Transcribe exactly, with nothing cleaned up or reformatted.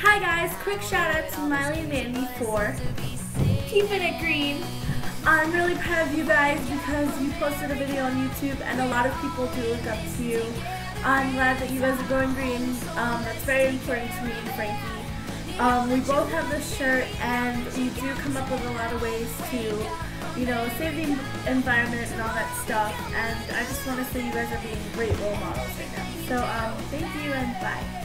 Hi guys, quick shout out to Miley and Mandy for keeping it green. I'm really proud of you guys because you posted a video on YouTube and a lot of people do look up to you. I'm glad that you guys are going green. Um, that's very important to me and Frankie. Um, we both have this shirt and we do come up with a lot of ways to, you know, save the environment and all that stuff. And I just want to say you guys are being great role models right now. So um, thank you and bye.